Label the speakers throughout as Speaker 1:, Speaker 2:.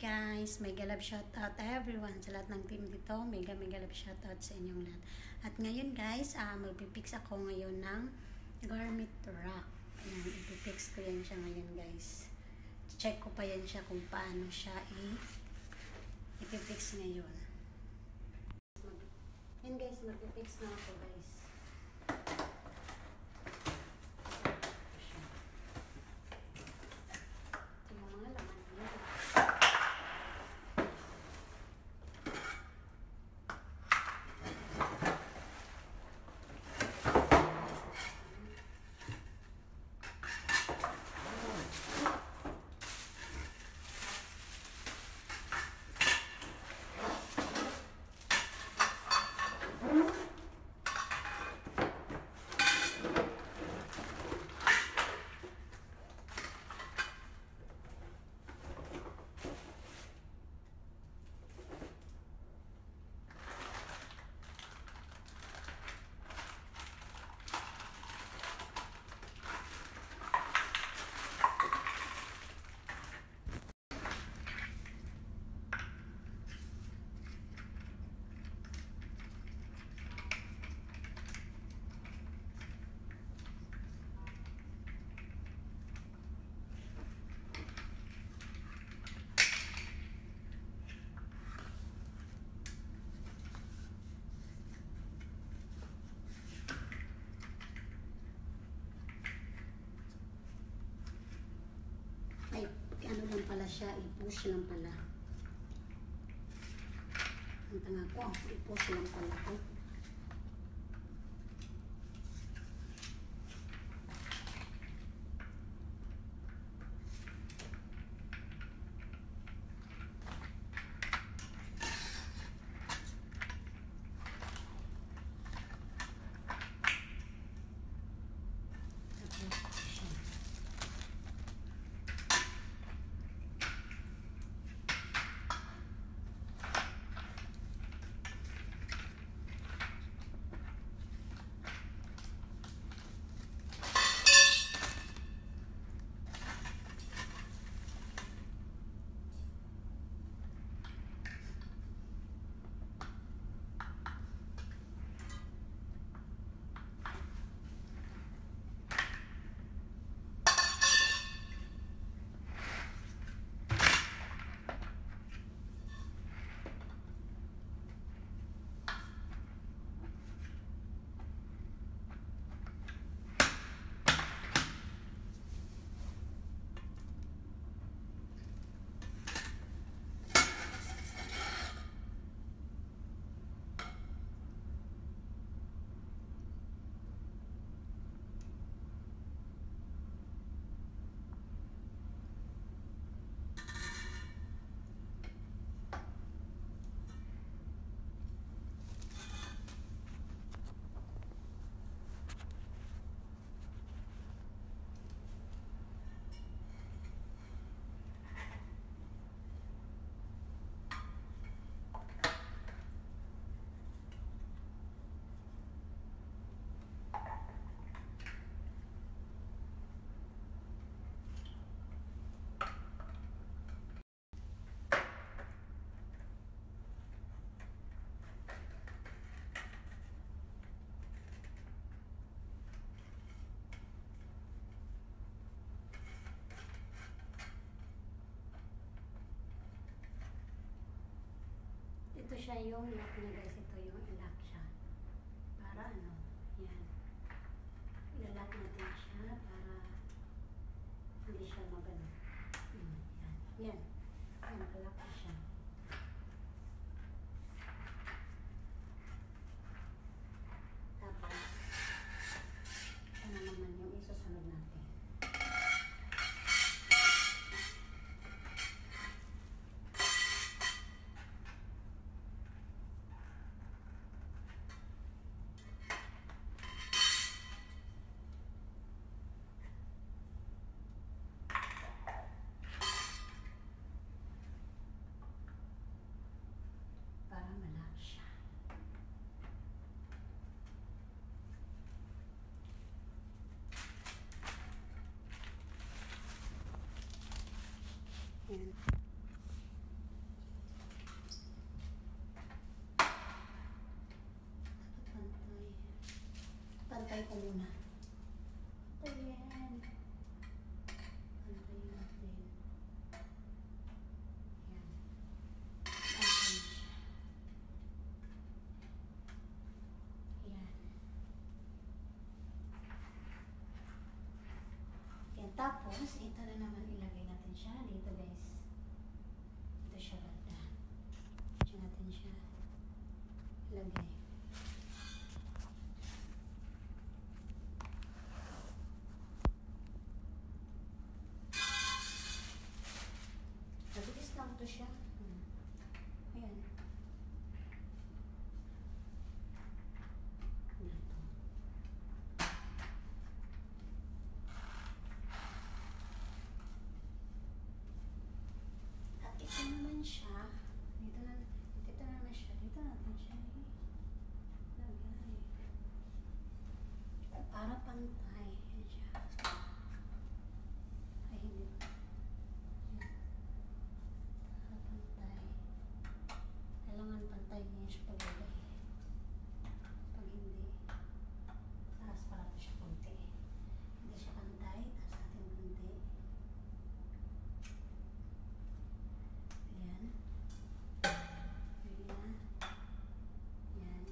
Speaker 1: guys, mega love shoutout everyone sa lahat ng team dito. Mega love shoutout sa inyong lahat. At ngayon guys, magpipix ako ngayon ng garment wrap. Ayan, ipipix ko yan siya ngayon guys. Check ko pa yan siya kung paano siya ipipix ngayon. Yan guys, magpipix na ako guys. Ay, ano lang pala siya, i-push lang pala. Ang tanga ko, i-push lang pala ko. Ito siya yung lock niya guys. Ito yung lock siya. Para ano, yan. I-lock natin siya para hindi siya magano. Yan. Yan. Yan, lock na siya. Tapos, ano naman yung isusunod natin. Pantay ko muna. Ayan. Pantay natin. Ayan. Pantay siya. Ayan. Ayan. Tapos, ito na naman ilagay natin siya dito guys. Ito siya banda. Diyan natin siya ilagay. Mabilis lang ito siya. Ayan. Dito. At ito naman siya. Dito naman siya. Dito natin siya. Lagay. Para pantay. Ayan siya. Ay, hindi. Kailangan pantay niya siya paglagay. Pag hindi, taas para ito siya kunti. Hindi siya pantay, taas natin kunti. Ayan. Ayan. Ayan.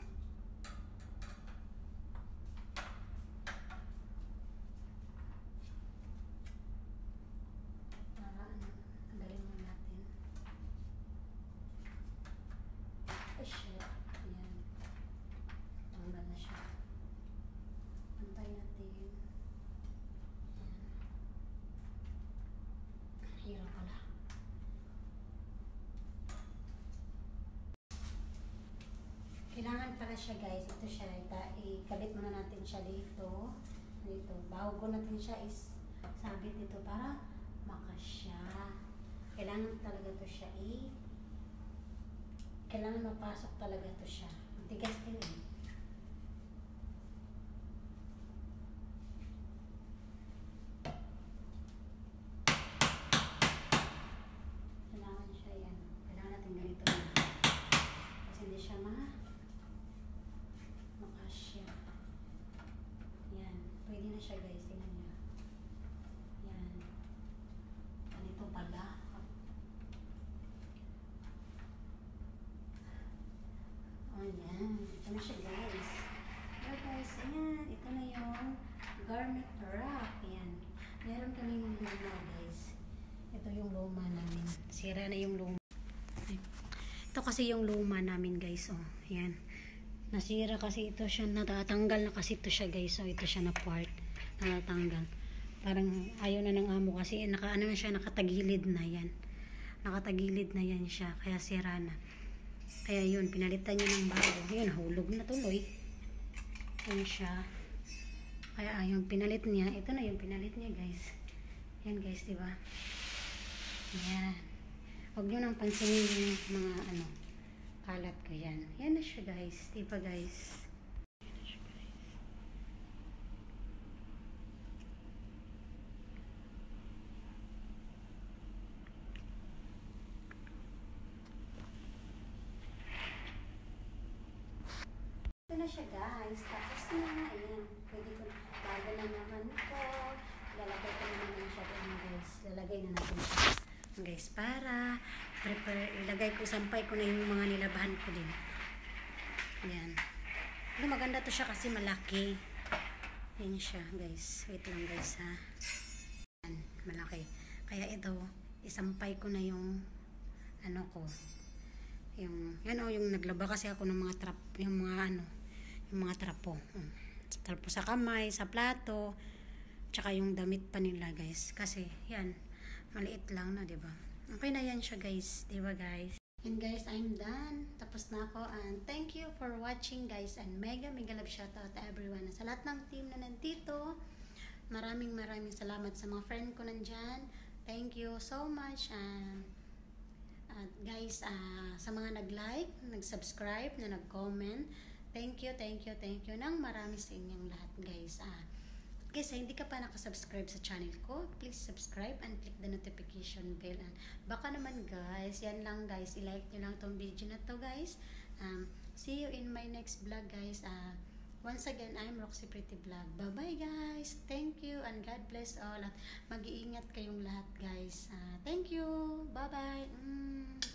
Speaker 1: Para tanggalin mo natin. Ay, shit. Ayan. Tanggal na siya. Pantay natin. Ayan. Hirap pala. Kailangan pala siya guys. Ito siya. Ikabit muna natin siya dito. Dito. Bago natin siya is sabit dito para makasya. Kailangan talaga ito siya kailangan mapasok talaga ito siya. Ang tigas din eh. Kailangan siya yan. Kailangan natin ganito na. Kasi hindi siya makasya. Yan. Pwede na siya guys. Tingnan niya. Yan. Ganito pala. Ayan. Ito na siya guys. Well guys, ayan. Ito na yung garment wrap. Ayan. Meron kaming luma guys. Ito yung luma namin. Sira na yung luma. Ito kasi yung luma namin guys. Oh. Ayan. Nasira kasi ito siya. Natatanggal na kasi ito siya guys. So ito siya na part. Natatanggal. Parang ayaw na ng amo kasi ano na siya, nakatagilid na yan. Nakatagilid na yan siya. Kaya sira na. Kaya yun, pinalitan niya ng bago. Yun, hulog na tuloy. Yun siya. Kaya yung pinalit niya, ito na yung pinalit niya guys. Yan guys, diba? Yan. Huwag nyo nang pansinin yung mga kalat ko yan. Yan na siya guys. Diba guys? Yan na siya guys. Ito na siya guys. Tapos na. Ayan. Pwede ko. Bago na naman ko. Lalagay ko naman siya doon guys. Lalagay na natin siya. Guys, para prepare. Ilagay ko. Sampay ko na yung mga nilabahan ko din. Ayan. Maganda to siya kasi malaki. Ayan siya guys. Wait lang guys ha. Ayan. Malaki. Kaya ito. Isampay ko na yung ko. Yung naglaba kasi ako ng mga trap. Yung mga trapo. Trapo sa kamay, sa plato, tsaka yung damit pa nila guys. Kasi, yan, maliit lang na, diba? Okay na yan siya guys, diba guys? And guys, I'm done. Tapos na ako. And thank you for watching guys. And mega love shoutout to everyone. Sa lahat ng team na nandito, maraming salamat sa mga friend ko nandyan. Thank you so much. And guys, sa mga nag-like, nag-subscribe, na nag-comment, thank you nang marami sa inyong lahat guys. Guys, hindi ka pa nakasubscribe sa channel ko, please subscribe and click the notification bell. And baka naman guys, yan lang guys, i-like nyo lang tong video na to guys. See you in my next vlog guys. Once again, I'm Roxy Pretty Vlog. Bye-bye guys. Thank you and God bless all. At mag-iingat kayong lahat guys. Thank you. Bye-bye.